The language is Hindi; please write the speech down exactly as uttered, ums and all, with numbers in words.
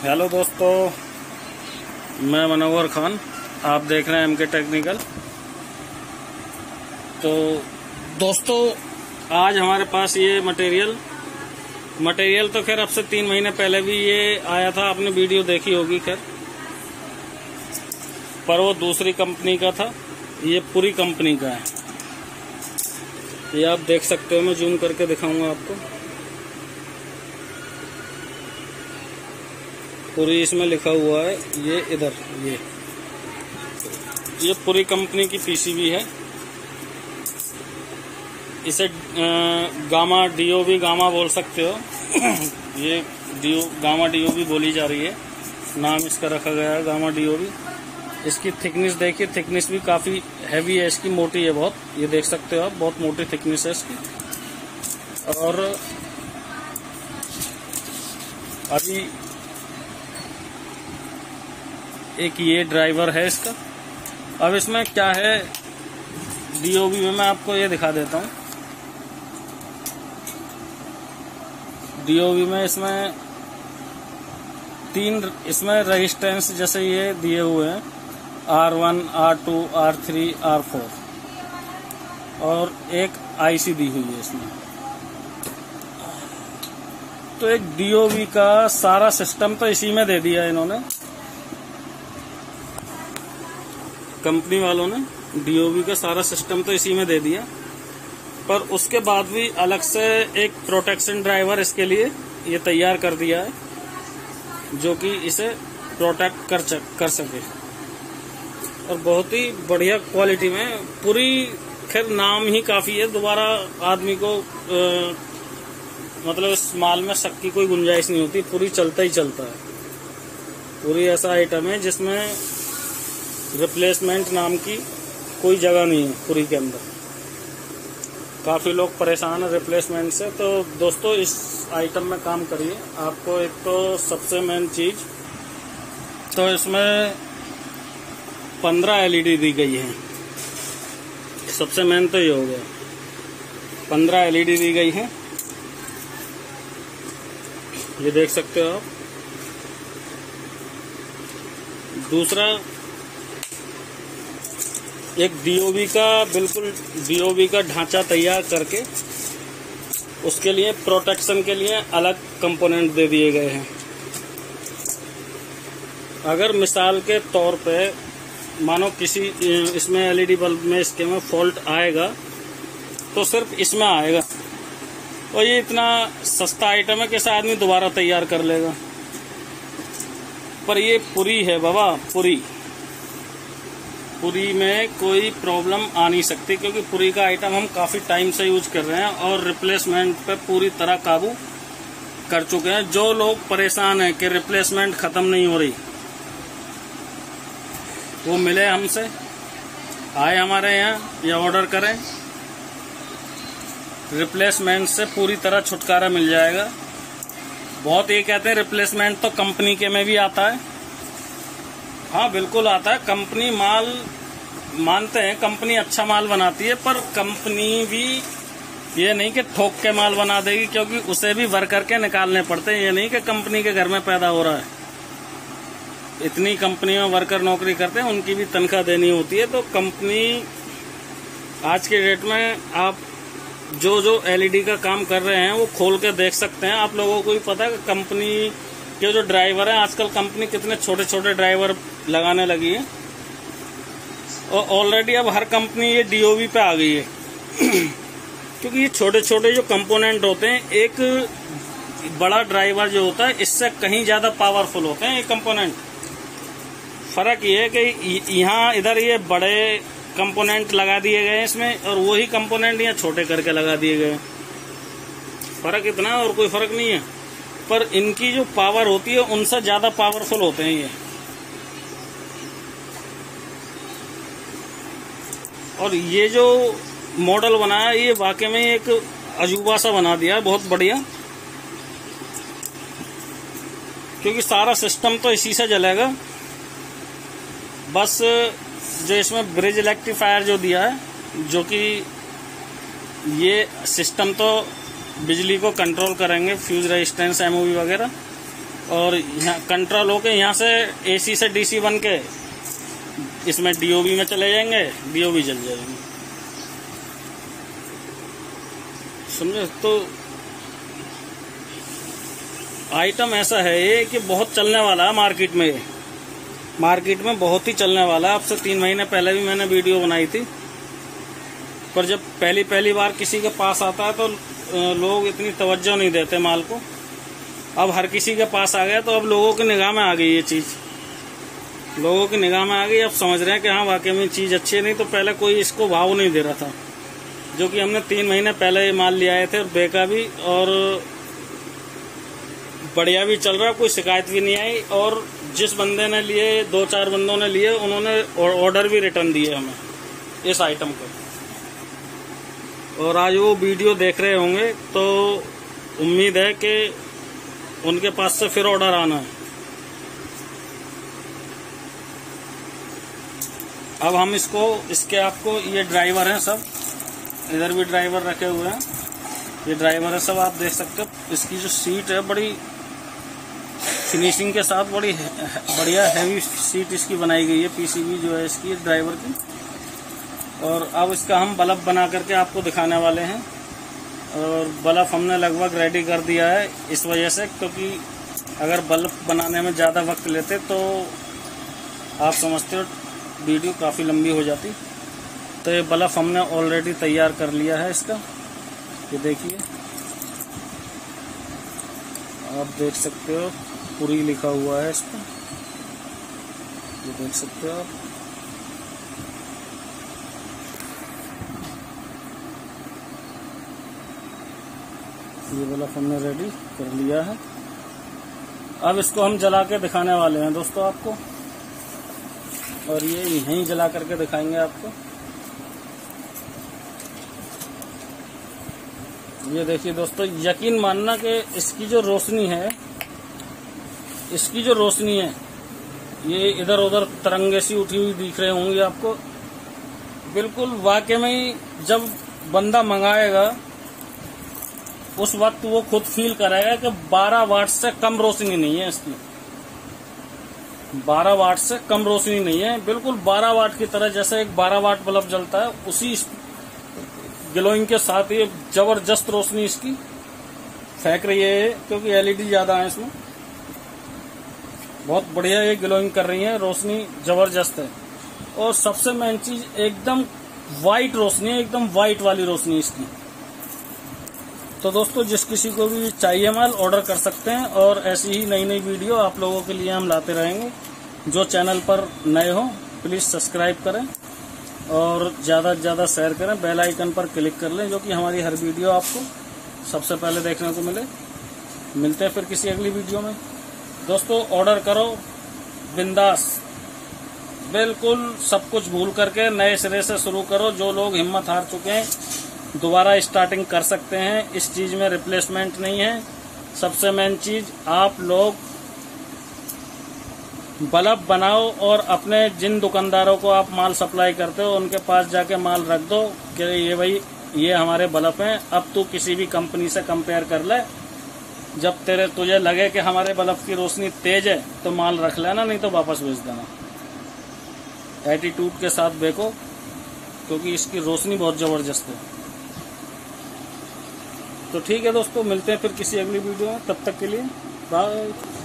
हेलो दोस्तों, मैं मनोहर खान, आप देख रहे हैं एम के टेक्निकल। तो दोस्तों, आज हमारे पास ये मटेरियल मटेरियल तो खैर अब से तीन महीने पहले भी ये आया था, आपने वीडियो देखी होगी खैर, पर वो दूसरी कंपनी का था। ये पूरी कंपनी का है, ये आप देख सकते हो। मैं जूम करके दिखाऊंगा आपको। पूरी इसमें लिखा हुआ है, ये इधर ये ये पूरी कंपनी की पीसीबी है। इसे गामा डीओ भी गामा बोल सकते हो। ये डीओ गामा डीओ भी बोली जा रही है, नाम इसका रखा गया है गामा डीओ भी। इसकी थिकनेस देखिए, थिकनेस भी काफी हैवी है इसकी, मोटी है बहुत। ये देख सकते हो आप, बहुत मोटी थिकनेस है इसकी। और अभी एक ये ड्राइवर है इसका। अब इसमें क्या है, डीओबी में मैं आपको ये दिखा देता हूँ। डीओबी में इसमें तीन इसमें रेजिस्टेंस जैसे ये दिए हुए हैं, R one, R two, R three, R four, और एक आईसी दी हुई है इसमें। तो एक डीओबी का सारा सिस्टम तो इसी में दे दिया है इन्होंने, कंपनी वालों ने। डीओबी का सारा सिस्टम तो इसी में दे दिया, पर उसके बाद भी अलग से एक प्रोटेक्शन ड्राइवर इसके लिए ये तैयार कर दिया है, जो कि इसे प्रोटेक्ट कर कर सके। और बहुत ही बढ़िया क्वालिटी में पूरी, खैर नाम ही काफी है, दोबारा आदमी को आ, मतलब इस माल में शक की कोई गुंजाइश नहीं होती, पूरी चलता ही चलता है। पूरी ऐसा आइटम है जिसमें रिप्लेसमेंट नाम की कोई जगह नहीं है पूरी के अंदर। काफी लोग परेशान है रिप्लेसमेंट से। तो दोस्तों, इस आइटम में काम करिए। आपको एक तो सबसे मेन चीज, तो इसमें पंद्रह एलईडी दी गई है। सबसे मेन तो ये हो गया, पंद्रह एलईडी दी गई है, ये देख सकते हो आप। दूसरा, एक डीओबी का बिल्कुल डीओबी का ढांचा तैयार करके उसके लिए प्रोटेक्शन के लिए अलग कंपोनेंट दे दिए गए हैं। अगर मिसाल के तौर पे मानो किसी इसमें एलईडी बल्ब में इसके में फॉल्ट आएगा तो सिर्फ इसमें आएगा, और ये इतना सस्ता आइटम है कि ऐसा आदमी दोबारा तैयार कर लेगा। पर ये पूरी है बाबा, पूरी पूरी में कोई प्रॉब्लम आ नहीं सकती, क्योंकि पूरी का आइटम हम काफी टाइम से यूज कर रहे हैं और रिप्लेसमेंट पे पूरी तरह काबू कर चुके हैं। जो लोग परेशान हैं कि रिप्लेसमेंट खत्म नहीं हो रही, वो मिले हमसे, आए हमारे यहाँ या ऑर्डर करें, रिप्लेसमेंट से पूरी तरह छुटकारा मिल जाएगा। बहुत ये कहते हैं रिप्लेसमेंट तो कंपनी के में भी आता है। हाँ, बिल्कुल आता है। कंपनी माल मानते हैं, कंपनी अच्छा माल बनाती है, पर कंपनी भी ये नहीं कि ठोक के माल बना देगी, क्योंकि उसे भी वर्कर के निकालने पड़ते हैं। ये नहीं कि कंपनी के घर में पैदा हो रहा है। इतनी कंपनी में वर्कर नौकरी करते हैं, उनकी भी तनख्वाह देनी होती है। तो कंपनी आज के डेट में आप जो जो एलईडी का काम कर रहे हैं वो खोल के देख सकते हैं। आप लोगों को भी पता है कि कंपनी के जो ड्राइवर हैं, आजकल कंपनी कितने छोटे छोटे ड्राइवर लगाने लगी है, और ऑलरेडी अब हर कंपनी ये डीओबी पे आ गई है। क्योंकि ये छोटे छोटे जो कंपोनेंट होते हैं, एक बड़ा ड्राइवर जो होता है इससे कहीं ज्यादा पावरफुल होते हैं ये कंपोनेंट। फर्क ये है कि यहाँ इधर ये बड़े कंपोनेंट लगा दिए गए हैं इसमें, और वही कंपोनेंट यहाँ छोटे करके लगा दिए गए हैं। फर्क इतना है, और कोई फर्क नहीं है। पर इनकी जो पावर होती है उनसे ज्यादा पावरफुल होते हैं ये। और ये जो मॉडल बनाया, ये वाकई में एक अजूबा सा बना दिया है, बहुत बढ़िया। क्योंकि सारा सिस्टम तो इसी से चलेगा। बस जो इसमें ब्रिज इलेक्ट्रीफायर जो दिया है, जो कि ये सिस्टम तो बिजली को कंट्रोल करेंगे, फ्यूज रेजिस्टेंस, एमओवी वगैरह, और यहाँ कंट्रोल होके यहाँ से एसी से डीसी बन के इसमें डीओबी में चले जाएंगे, डीओबी जल जाएंगे। समझे? तो आइटम ऐसा है ये कि बहुत चलने वाला है मार्केट में। मार्केट में बहुत ही चलने वाला है। अब से तीन महीने पहले भी मैंने वीडियो बनाई थी, पर जब पहली पहली बार किसी के पास आता है तो लोग इतनी तवज्जो नहीं देते माल को। अब हर किसी के पास आ गया तो अब लोगों की निगाह में आ गई ये चीज़, लोगों की निगाह में आ गई। अब समझ रहे हैं कि हाँ वाकई में चीज़ अच्छी है। नहीं तो पहले कोई इसको भाव नहीं दे रहा था, जो कि हमने तीन महीने पहले ये माल ले आए थे और बेका भी और बढ़िया भी चल रहा, कोई शिकायत भी नहीं आई। और जिस बंदे ने लिए, दो चार बंदों ने लिए, उन्होंने ऑर्डर भी रिटर्न दिए हमें इस आइटम को। और आज वो वीडियो देख रहे होंगे तो उम्मीद है कि उनके पास से फिर ऑर्डर आना है। अब हम इसको, इसके आपको ये ड्राइवर हैं सब, इधर भी ड्राइवर रखे हुए हैं, ये ड्राइवर है सब, आप देख सकते हो। इसकी जो सीट है बड़ी फिनिशिंग के साथ, बड़ी बढ़िया हैवी सीट इसकी बनाई गई है, पीसीबी जो है इसकी ड्राइवर की। और अब इसका हम बल्ब बना करके आपको दिखाने वाले हैं। और बल्ब हमने लगभग रेडी कर दिया है इस वजह से, क्योंकि अगर बल्ब बनाने में ज़्यादा वक्त लेते तो आप समझते हो वीडियो काफ़ी लंबी हो जाती। तो ये बल्ब हमने ऑलरेडी तैयार कर लिया है इसका, ये देखिए आप देख सकते हो, पूरी लिखा हुआ है इस पर, ये देख सकते हो आप। ये बल्ब हमने रेडी कर लिया है। अब इसको हम जला के दिखाने वाले हैं दोस्तों आपको, और ये यहीं जला करके दिखाएंगे आपको। ये देखिए दोस्तों, यकीन मानना कि इसकी जो रोशनी है, इसकी जो रोशनी है, ये इधर उधर तरंगे सी उठी हुई दिख रहे होंगे आपको। बिल्कुल वाकई में जब बंदा मंगाएगा उस वक्त वो खुद फील कराएगा कि बारह वाट से कम रोशनी नहीं है इसकी, बारह वाट से कम रोशनी नहीं है। बिल्कुल बारह वाट की तरह, जैसे एक बारह वाट बल्ब जलता है उसी ग्लोइंग के साथ ये जबरदस्त रोशनी इसकी फेंक रही है, क्योंकि एलईडी ज्यादा है इसमें। बहुत बढ़िया ये ग्लोइंग कर रही है, रोशनी जबरदस्त है। और सबसे मेन चीज, एकदम वाइट रोशनी है, एकदम वाइट वाली रोशनी इसकी। तो दोस्तों जिस किसी को भी चाहिए माल ऑर्डर कर सकते हैं, और ऐसी ही नई नई वीडियो आप लोगों के लिए हम लाते रहेंगे। जो चैनल पर नए हो प्लीज सब्सक्राइब करें और ज़्यादा से ज़्यादा शेयर करें, बेल आइकन पर क्लिक कर लें, जो कि हमारी हर वीडियो आपको सबसे पहले देखने को मिले। मिलते हैं फिर किसी अगली वीडियो में। दोस्तों ऑर्डर करो बिंदास, बिल्कुल सब कुछ भूल करके नए सिरे से शुरू करो। जो लोग हिम्मत हार चुके हैं दोबारा स्टार्टिंग कर सकते हैं, इस चीज़ में रिप्लेसमेंट नहीं है। सबसे मेन चीज़, आप लोग बल्ब बनाओ और अपने जिन दुकानदारों को आप माल सप्लाई करते हो उनके पास जाके माल रख दो कि ये भाई ये हमारे बल्ब हैं, अब तू किसी भी कंपनी से कंपेयर कर ले। जब तेरे तुझे लगे कि हमारे बल्ब की रोशनी तेज है तो माल रख लेना, नहीं तो वापस भेज देना। एटीट्यूड के साथ देखो, क्योंकि इसकी रोशनी बहुत जबरदस्त है। तो ठीक है दोस्तों, मिलते हैं फिर किसी अगली वीडियो में, तब तक के लिए बाय।